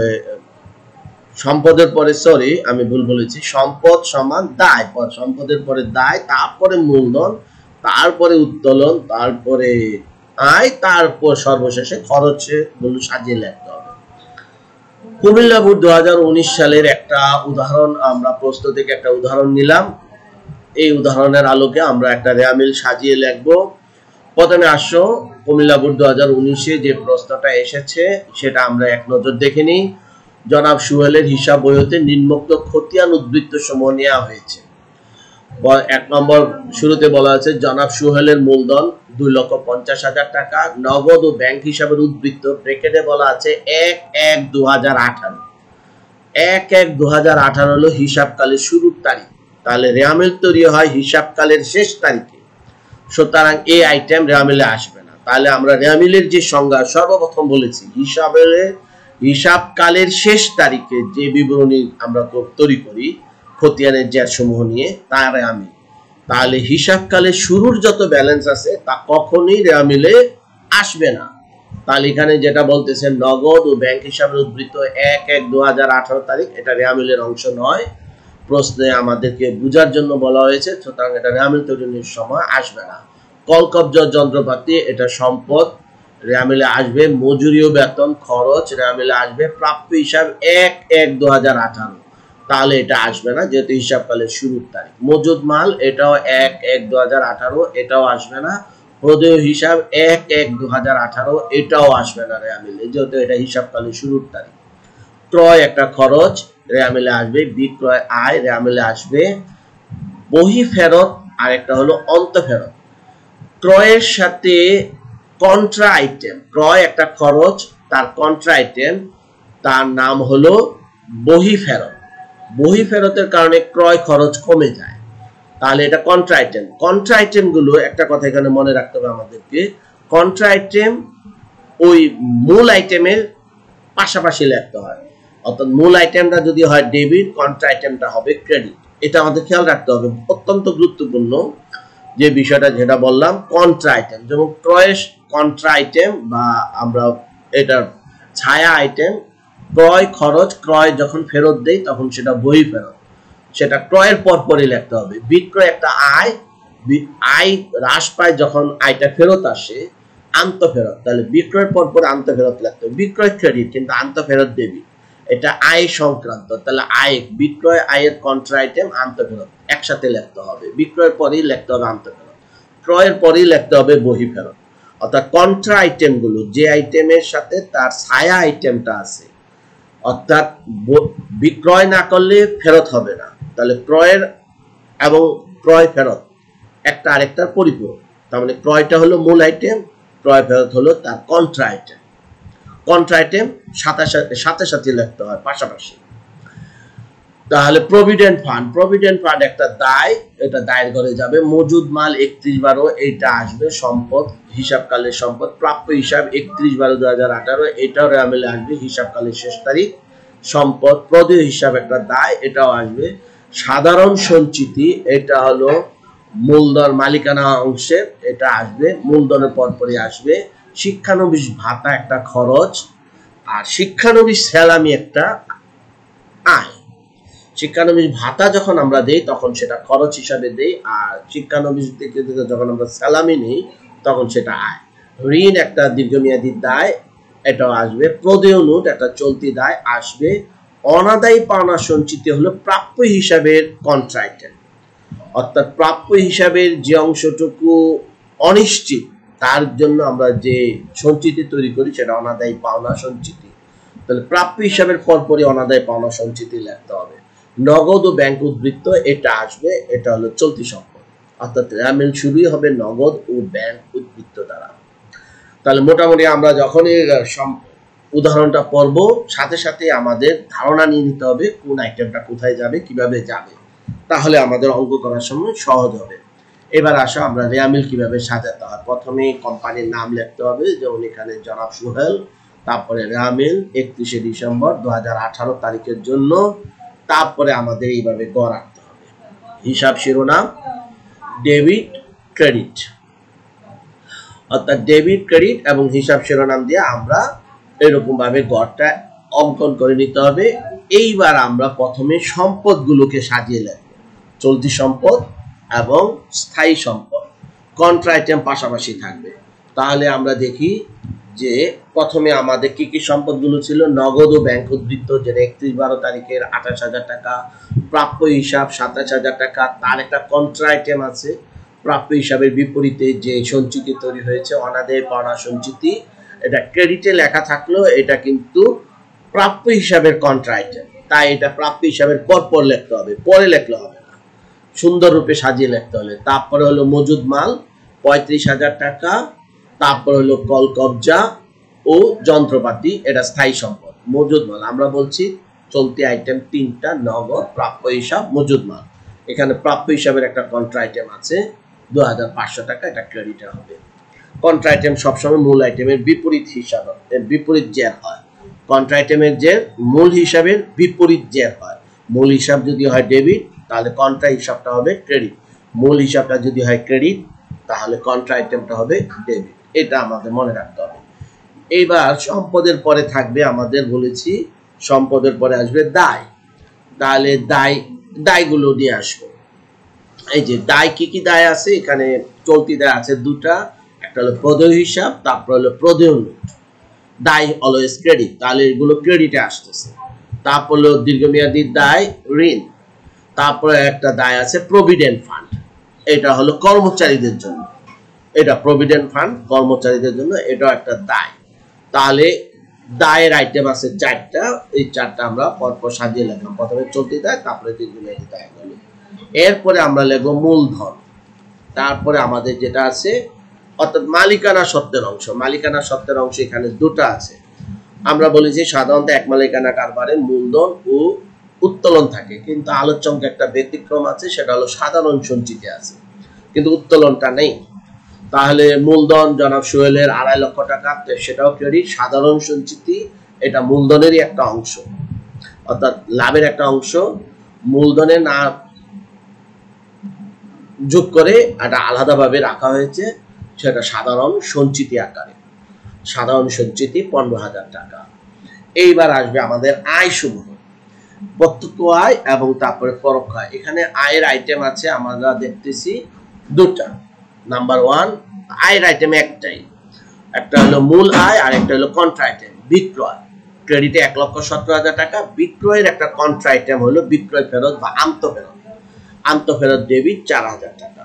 সম্পদের পরে সরি আমি ভুল বলেছি সম্পদ সমান দায়, সম্পদের পরে দায়, তারপরে মূলধন, তারপরে উত্তোলন, তারপরে আয়, তারপর সর্বশেষে খরচে গুলো সাজিয়ে লিখতে হবে। কুমিল্লা বোর্ড দু হাজার উনিশ সালের একটা উদাহরণ আমরা প্রশ্ন থেকে একটা উদাহরণ নিলাম। এই উদাহরণের আলোকে আমরা একটা রেয়ামিল সাজিয়ে লিখবো। প্রথমে আসো কুমিল্লা বোর্ড দু হাজার উনিশে যে প্রশ্নটা এসেছে সেটা আমরা এক নজর দেখে নিই। জনাব সুহেলের হিসাব বই হতে নিম্নোক্ত খতিয়ান উদ্বৃত্ত সমূহ নেওয়া হয়েছে। এক নম্বর শুরুতে বলা আছে জনাব সুহেলের মূলধন দুই লক্ষ পঞ্চাশ হাজার টাকা, নগদ ও ব্যাংক হিসাবের উদ্বৃত্ত ব্রেকেটে বলা আছে এক এক দু হাজার আঠারো। এক এক দু হাজার আঠারো হলো হিসাবকালের শুরুর তারিখ, তাহলে রেয়ামিল তৈরি হয় হিসাবকালের শেষ তারিখে। সুতরাং এই আইটেম রেয়ামিলে আসবে না। তাহলে আমরা রেয়ামিলের যে সংজ্ঞা সর্বপ্রথম বলেছি, হিসাবের হিসাবকালের শেষ তারিখে যে বিবরণী আমরা তৈরি করি খতিয়ানের জের সমূহ নিয়ে তা রেয়ামিল। তাহলে হিসাবকালের শুরুর যত ব্যালেন্স আছে তা কখনোই রেয়ামিলে আসবে না। তাহলে এখানে যেটা বলতেছে নগদ ও ব্যাংক হিসাবের উদ্বৃত্ত এক এক দু হাজার আঠারো তারিখ, এটা রেয়ামিলের অংশ নয়। প্রশ্নে আমাদেরকে বোঝার জন্য বলা হয়েছে, সুতরাং এটা রেয়ামিল তৈরির সময় আসবে না। কলকব্জা যন্ত্রপাতি এটা সম্পদ, রেয়ামিলে আসবে। মজুরি ও বেতন খরচ রেয়ামিলে আসবে। প্রাপ্য হিসাব এক এক দু হাজার আঠারো, তাহলে এটা আসবে না যেহেতু হিসাবকালের শুরুর তারিখ। মজুদ মাল এটাও এক এক দু হাজার আঠারো, এটাও আসবে না। প্রদেয় হিসাব এক এক দু হাজার আঠারো, এটাও আসবে না রেয়ামিলে যেহেতু এটা হিসাবকালের শুরুর তারিখ। ক্রয় একটা খরচ রেয়ামিলে আসবে। বিক্রয় আয় রেয়ামিলে আসবে। বহি ফেরত আর একটা হলো অন্ত ফেরত। ক্রয়ের সাথে কন্ট্রা আইটেম, ক্রয় একটা খরচ, তার কন্ট্রা আইটেম তার নাম হলো বহি ফেরত। বহি ফেরতের কারণে ক্রয় খরচ কমে যায়, তাহলে এটা কন্ট্রা আইটেম। কন্ট্রা আইটেম গুলো একটা কথা এখানে মনে রাখতে হবে আমাদেরকে, কন্ট্রা আইটেম ওই মূল আইটেমের পাশাপাশি লিখতে হয়। অর্থাৎ মূল আইটেমটা যদি হয় ডেবিট, কন্ট্রা আইটেমটা হবে ক্রেডিট। এটা আমাদের খেয়াল রাখতে হবে, অত্যন্ত গুরুত্বপূর্ণ যে বিষয়টা যেটা বললাম কন্ট্রা আইটেম, যেমন ক্রয় কন্ট্রা আইটেম বা আমরা এটার ছায়া আইটেম। ক্রয় খরচ, ক্রয় যখন ফেরত দেই তখন সেটা বহি ফেরত, সেটা ক্রয়ের পর পরই লিখতে হবে। বিক্রয় একটা আয়, আয় হ্রাস পায় যখন আয়টা ফেরত আসে, আন্ত ফেরত, তাহলে বিক্রয়ের পর পর আন্ত ফেরত লিখতে হবে। বিক্রয় ক্রেডিট কিন্তু আন্ত ফেরত দেবি, এটা আয় সংক্রান্ত, তাহলে আয় বিক্রয় আয়ের কন্ট্রা আইটেম আন্ত ফেরত একসাথে লিখতে হবে। বিক্রয়ের পরেই লিখতে হবে আন্ত ফেরত, ক্রয়ের পরেই লিখতে হবে বহি ফেরত। অর্থাৎ কন্ট্রা আইটেম গুলো যে আইটেমের সাথে তার ছায়া আইটেমটা আছে, অর্থাৎ বিক্রয় না করলে ফেরত হবে না, তাহলে ক্রয়ের এবং ক্রয় ফেরত একটা আরেকটার পরিপূরক। তার মানে ক্রয়টা হলো মূল আইটেম, ক্রয় ফেরত হলো তার কন্ট্রা আইটেম। কন্ট্রা আইটেম সাথে সাথে সাথে লিখতে হয় পাশাপাশি। তাহলে প্রভিডেন্ট ফান্ড, প্রভিডেন্ট ফান্ড একটা দায়, এটা দায়ের ঘরে যাবে। মজুদ মাল একত্রিশ বারো, এইটা আসবে সম্পদ, হিসাবকালের সম্পদ। প্রাপ্য হিসাব একত্রিশ বারো দু হাজার আঠারো, এটাও রেয়ামিলে আসবে হিসাবকালের শেষ তারিখ। সম্পদ প্রদেয় হিসাব একটা দায়, এটাও আসবে। সাধারণ সঞ্চিতি এটা হলো মূলধন মালিকানা অংশের, এটা আসবে মূলধনের পরপরই আসবে। শিক্ষানবিশ ভাতা একটা খরচ, আর শিক্ষানবিশ স্যালামি একটা আয়। শিক্ষানবিশ ভাতা যখন আমরা দেই তখন সেটা খরচ হিসাবে দেই, আর শিক্ষানবিশ থেকে যখন আমরা স্যালামি নেই তখন সেটা আয়। ঋণ একটা দীর্ঘমেয়াদী দায়, এটাও আসবে। প্রদেয় নোট একটা চলতি দায় আসবে। অনাদায়ী পাওনা সঞ্চিতি হলো প্রাপ্য হিসাবের কন্ট্রা আইটেম, অর্থাৎ প্রাপ্য হিসাবের যে অংশটুকু অনিশ্চিত তার জন্য আমরা যে সঞ্চিতি তৈরি করি সেটা অনাদায়ী পাওনা সঞ্চিতি। তাহলে প্রাপ্য হিসাবের পরপরই অনাদায়ী পাওনা সঞ্চিতি লিখতে হবে। নগদ ও ব্যাংক উদ্বৃত্ত এটা আসবে, এটা হলো চলতি সম্পদ, অর্থাৎ রেয়ামিল শুরুই হবে নগদ ও ব্যাংক উদ্বৃত্ত দ্বারা। তাহলে মোটামুটি আমরা যখনই উদাহরণটা পড়ব, সাথে সাথে আমাদের ধারণা নিয়ে নিতে হবে কোন আইটেমটা কোথায় যাবে, কিভাবে যাবে, তাহলে আমাদের অঙ্ক করার সময় সহজ হবে। এবার আসো আমরা রেয়ামিল কিভাবে সাজাতে হয়। প্রথমে কোম্পানির নাম লিখতে হবে, যেমন এখানে জনাব সোহেল, তারপরে রেয়ামিল একত্রিশে ডিসেম্বর দু হাজার আঠারো তারিখের জন্য, তারপরে আমাদের এইভাবে গ রাখতে হবে। হিসাব শিরোনাম ডেবিট ক্রেডিট, অর্থাৎ ডেবিট ক্রেডিট এবং হিসাব শিরোনাম দিয়ে আমরা এরকম ভাবে গড়টা অঙ্কন করে নিতে হবে। এইবার আমরা প্রথমে সম্পদগুলোকে সাজিয়ে লিখব, চলতি সম্পদ এবং স্থায়ী সম্পদ, কন্ট্রা আইটেম পাশাপাশি থাকবে। তাহলে আমরা দেখি যে প্রথমে আমাদের কি কি সম্পদগুলো ছিল। নগদ ও ব্যাংক উদ্ধৃত, যেটা একত্রিশ বারো তারিখের আঠাশ হাজার টাকা। প্রাপ্য হিসাব সাতাশ হাজার টাকা, তার একটা কন্ট্রা আইটেম আছে। প্রাপ্য হিসাবের বিপরীতে যে সঞ্চিতি তৈরি হয়েছে, অনাদায় পাওনা সঞ্চিতি, এটা ক্রেডিটে লেখা থাকলেও এটা কিন্তু প্রাপ্য হিসাবের কন্ট্রা আইটেম, তাই এটা প্রাপ্য হিসাবের পর পর লিখতে হবে, পরে লিখলে হবে না, সুন্দর রূপে সাজিয়ে লিখতে হলে। তারপরে হলো মজুদ মাল পঁয়ত্রিশ হাজার টাকা, তারপর হলো কল কবজা ও যন্ত্রপাতি, এটা স্থায়ী সম্পদ। মজুদ মাল আমরা বলছি চলতি আইটেম তিনটা, নগদ, প্রাপ্য হিসাব, মজুদ মাল। এখানে প্রাপ্য হিসাবের একটা কন্ট্রা আইটেম আছে দু হাজার পাঁচশো টাকা, এটা ক্রেডিটে হবে। কন্ট্রা আইটেম সবসময় মূল আইটেমের বিপরীত হিসাব, বিপরীত জের হয়। কন্ট্রা আইটেমের জের মূল হিসাবের বিপরীত জের হয়। মূল হিসাব যদি হয় ডেবিট, তাহলে কন্ট্রা হিসাবটা হবে ক্রেডিট। মূল হিসাবটা যদি হয় ক্রেডিট, তাহলে কন্ট্রা আইটেমটা হবে ডেবিট। এটা আমাদের মনে রাখতে হবে। এইবার সম্পদের পরে থাকবে, আমাদের বলেছি সম্পদের পরে আসবে দায়। তাহলে দায়, দায়গুলো নিয়ে আসবো। এই যে দায়, কি কি দায় আছে এখানে, চলতি দায় আছে দুটা, একটা হলো প্রদেয় হিসাব, তারপর হলো প্রদেয় নোট। দায় অলওয়েজ ক্রেডিট, তাহলে এগুলো ক্রেডিটে আসতেছে। তারপর হলো দীর্ঘমেয়াদী দায় ঋণ। তারপরে একটা দায় আছে প্রভিডেন্ট ফান্ড, এটা হলো কর্মচারীদের জন্য, এটা প্রভিডেন্ট ফান্ড কর্মচারীদের জন্য, এটাও একটা দায়। তাহলে দায়ের আইটেম আছে চারটা, এই চারটা আমরা পরপর সাজিয়ে লিখলাম। প্রথমে চলতি দায়, তারপরে দীর্ঘমেয়াদী দায়গুলো। এরপরে আমরা লিখবো মূলধন। তারপরে আমাদের যেটা আছে অর্থাৎ মালিকানা সত্ত্বের অংশ। মালিকানা সত্ত্বের অংশ এখানে দুটো আছে। আমরা বলি যে সাধারণত এক মালিকানা কারবারে মূলধন ও উত্তোলন থাকে, কিন্তু আলোচ্য অঙ্কে একটা ব্যতিক্রম আছে, সেটা হলো সাধারণ সঞ্চিতি আছে, কিন্তু উত্তোলনটা নেই। তাহলে মূলধন জনাব সোহেলের আড়াই লক্ষ টাকা, সেটাও ক্রেডিট। সাধারণ সঞ্চিতি এটা মূলধনেরই একটা অংশ, অর্থাৎ লাভের একটা অংশ, মূলধনে না যোগ করে এটা আলাদাভাবে রাখা হয়েছে, সেটা সাধারণ সঞ্চিতি আকারে। সাধারণ সঞ্চিতি পনেরো হাজার টাকা। এইবার আসবে আমাদের আয় সমূহ, প্রত্যক্ষ আয় এবং তারপরে পরোক্ষ আয়। এখানে আয়ের আইটেম আছে আমরা দেখতেছি দুটা। নাম্বার ওয়ান, আয়ের আইটেম একটাই, একটা হলো মূল আয় আর একটা হলো কন্ট্রা আইটেম বিক্রয়। ক্রেডিটে এক লক্ষ সতেরো হাজার টাকা, বিক্রয়ের একটা কন্ট্রা আইটেম হলো বিক্রয় ফেরত বা আন্ত ফেরত, আন্ত ফেরত ডেবিট চার হাজার টাকা।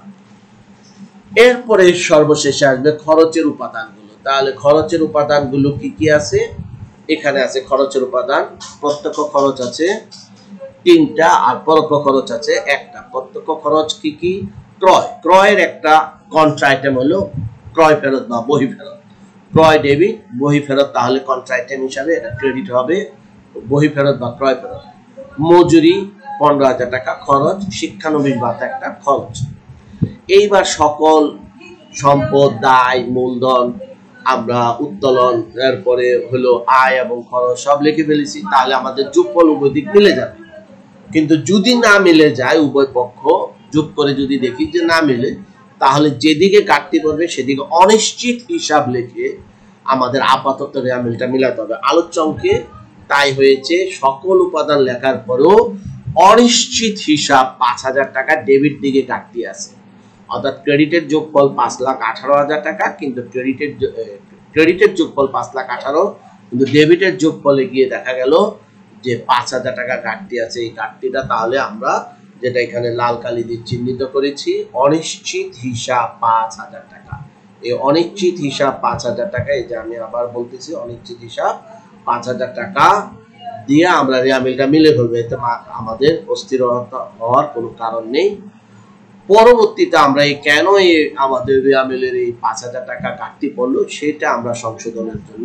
এরপরে সর্বশেষে আসবে খরচের উপাদানগুলো। তাহলে খরচের উপাদানগুলো কি কি আছে, এখানে আছে খরচের উপাদান, প্রত্যক্ষ খরচ আছে তিনটা আর পরোক্ষ খরচ আছে একটা। প্রত্যক্ষ খরচ কি কি, ক্রয়, ক্রয়ের একটা কন্ট্রা আইটেম হলো ক্রয় ফেরত বা বহি ফেরত। ক্রয় ডেবিট, বহি ফেরত তাহলে কন্ট্রা আইটেম হিসাবে এটা ক্রেডিট হবে, বহি ফেরত বা ক্রয় ফেরত। মজুরি পনেরো হাজার টাকা খরচ, শিক্ষানবিশ ভাতা একটা খরচ। এইবার সকল সম্পদ, দায়, মূলধন, আমরা উত্তোলন, এরপরে হলো আয় এবং খরচ সব লিখে ফেলেছি। তাহলে আমাদের যোগফল উভয় দিক মিলে যাবে। কিন্তু যদি না মিলে যায়, উভয় পক্ষ যোগ করে যদি দেখি যে না মিলে, তাহলে যেদিকে কাটতি পড়বে সেদিকে অনিশ্চিত হিসাব লিখে আমাদের আপাতত রেয়ামিলটা মিলাতে হবে। আলোচ্য অঙ্কে তাই হয়েছে, সকল উপাদান লেখার পরেও অনিশ্চিত হিসাব পাঁচ হাজার টাকা ডেবিট দিকে কাটতি আছে, অর্থাৎ ক্রেডিটের যোগফল পাঁচ লাখ আঠারো হাজার টাকা, কিন্তু ক্রেডিটের ক্রেডিটের যোগফল পাঁচ লাখ আঠারো, কিন্তু ডেবিটের যোগফলে গিয়ে দেখা গেল যে পাঁচ হাজার টাকা ঘাটতি আছে। এই ঘাটতিটা তাহলে আমরা যেটা এখানে লাল কালি দিয়ে চিহ্নিত করেছি, অনিশ্চিত হিসাব পাঁচ হাজার টাকা। এই অনিশ্চিত হিসাব পাঁচ হাজার টাকা, এই যে আমি আবার বলতেছি অনিশ্চিত হিসাব পাঁচ হাজার টাকা দিয়ে আমরা রেয়ামিলটা মিলে ফেলবো। এতে আমাদের অস্থিরতা হওয়ার কোনো কারণ নেই। পরবর্তীতে আমরা এই কেন এই আমাদের রেয়ামিলের এই পাঁচ হাজার টাকা ঘাটতি পড়লো সেটা আমরা সংশোধনের জন্য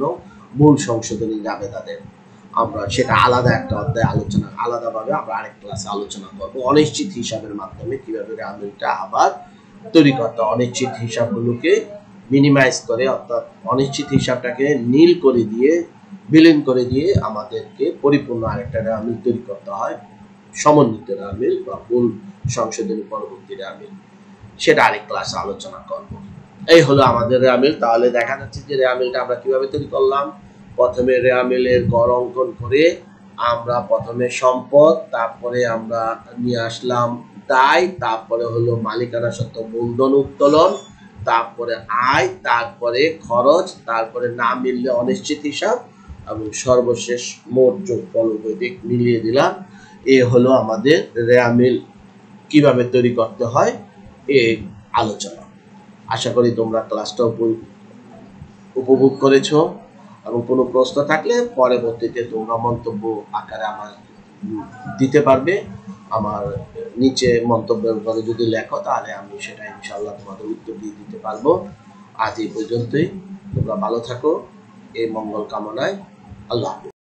মূল সংশোধনী যাবে তাদের, আমরা সেটা আলাদা একটা অধ্যায় আলোচনা আলাদাভাবে আমরা আরেক ক্লাসে আলোচনা করব। অনিশ্চিত হিসাবের মাধ্যমে কিভাবে রেয়ামিলটা আবার তৈরি করতে, অনিশ্চিত হিসাবগুলোকে মিনিমাইজ করে অর্থাৎ অনিশ্চিত হিসাবটাকে নীল করে দিয়ে বিলীন করে দিয়ে আমাদেরকে পরিপূর্ণ আরেকটা রেয়ামিল তৈরি করতে হয়, সমন্বিত রেয়ামিল বা মূল সংশোধনী পরবর্তী রেয়ামিল, সেটা আরেক ক্লাসে আলোচনা করব। এই হলো আমাদের রেয়ামিল। তাহলে দেখা যাচ্ছে যে রেয়ামিলটা আমরা কিভাবে তৈরি করলাম। প্রথমে রেয়ামিলের গড় অঙ্কন করে আমরা প্রথমে সম্পদ, তারপরে আমরা নিয়ে আসলাম দায়, তারপরে হলো মালিকানা সত্ত্ব মূলধন উত্তোলন, তারপরে আয়, তারপরে খরচ, তারপরে না মিললে অনিশ্চিত হিসাব এবং সর্বশেষ মোট যোগফল উভয়দিক মিলিয়ে দিলাম। এ হলো আমাদের রেয়ামিল কিভাবে তৈরি করতে হয় এই আলোচনা। আশা করি তোমরা ক্লাসটা উপভোগ করেছো এবং কোনো প্রশ্ন থাকলে পরবর্তীতে তোমরা মন্তব্য আকারে আমার দিতে পারবে। আমার নিচে মন্তব্যের ঘরে যদি লেখো তাহলে আমি সেটা ইনশাআল্লাহ তোমাদের উত্তর দিয়ে দিতে পারবো। আজ এই পর্যন্তই, তোমরা ভালো থাকো এই মঙ্গল কামনায়। আল্লাহ হাফেজ।